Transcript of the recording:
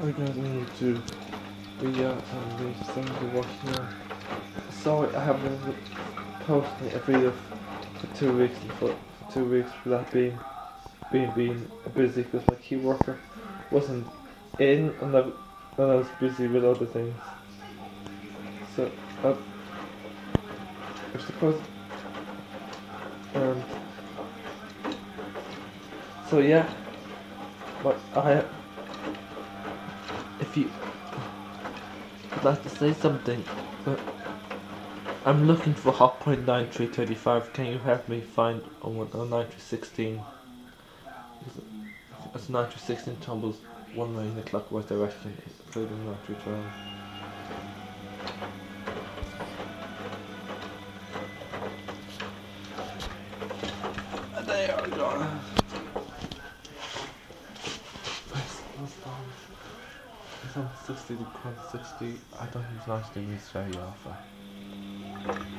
I guys need to be out on the Sunday wash now. Sorry, I haven't been posting a video for 2 weeks for 2 weeks for that being busy because my key worker wasn't in and I was busy with other things. So I suppose so yeah, but if you would like to say something, but I'm looking for hot point 9335. Can you help me find a 9316? It's 9316 tumbles one way in the clockwise direction, including 9312. There we go. It's on 60 to 60. I don't use 90 degrees very often.